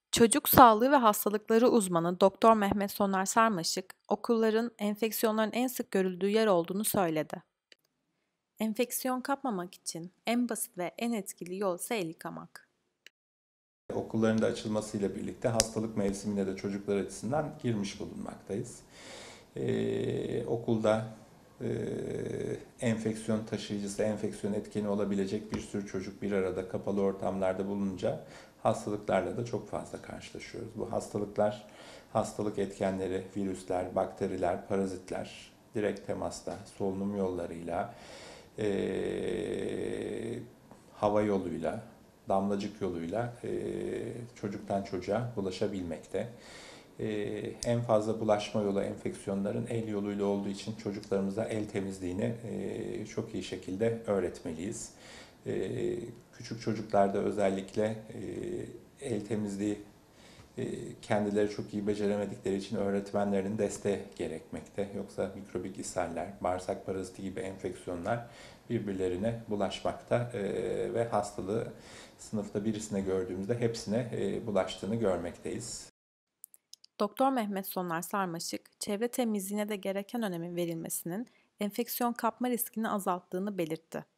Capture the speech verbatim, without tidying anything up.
Çocuk sağlığı ve hastalıkları uzmanı Doktor Mehmet Soner Sarmaşık, okulların enfeksiyonların en sık görüldüğü yer olduğunu söyledi. Enfeksiyon kapmamak için en basit ve en etkili yol ise el yıkamak. Okulların da açılmasıyla birlikte hastalık mevsimine de çocuklar açısından girmiş bulunmaktayız. Ee, okulda e, enfeksiyon taşıyıcısı, enfeksiyon etkeni olabilecek bir sürü çocuk bir arada kapalı ortamlarda bulununca hastalıklarla da çok fazla karşılaşıyoruz. Bu hastalıklar, hastalık etkenleri, virüsler, bakteriler, parazitler, direkt temasta, solunum yollarıyla, e, hava yoluyla, damlacık yoluyla e, çocuktan çocuğa bulaşabilmekte. E, en fazla bulaşma yolu enfeksiyonların el yoluyla olduğu için çocuklarımıza el temizliğini e, çok iyi şekilde öğretmeliyiz. E, küçük çocuklarda özellikle e, el temizliği e, kendileri çok iyi beceremedikleri için öğretmenlerinin desteği gerekmekte. Yoksa mikrobik ishaller, bağırsak paraziti gibi enfeksiyonlar birbirlerine bulaşmakta e, ve hastalığı sınıfta birisine gördüğümüzde hepsine e, bulaştığını görmekteyiz. Doktor Mehmet Soner Sarmaşık, çevre temizliğine de gereken önemin verilmesinin enfeksiyon kapma riskini azalttığını belirtti.